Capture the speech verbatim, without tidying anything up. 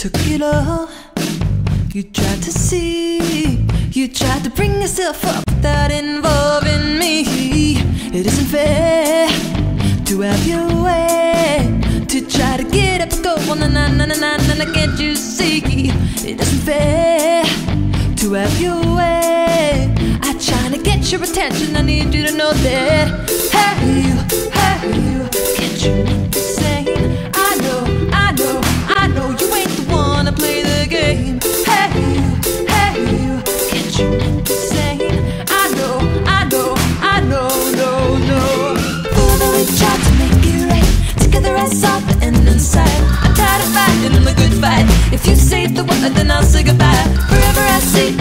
took it all. You tried to see, you tried to bring yourself up without involving me. It isn't fair to have your way, to try to get up and go on and on and on and on. Can't you see? It isn't fair to have your way. I'm trying to get your attention, I need you to know that. Hey you, hey you, can't you make the same? I know, I know, I know you ain't the one to play the game. Hey you, hey you, can't you make the same? I know, I know, I know, no, no. Although we tried to make it right, together I saw the end inside. I'm tired of fighting in the good fight. If you say the word, then I'll say goodbye. Forever I say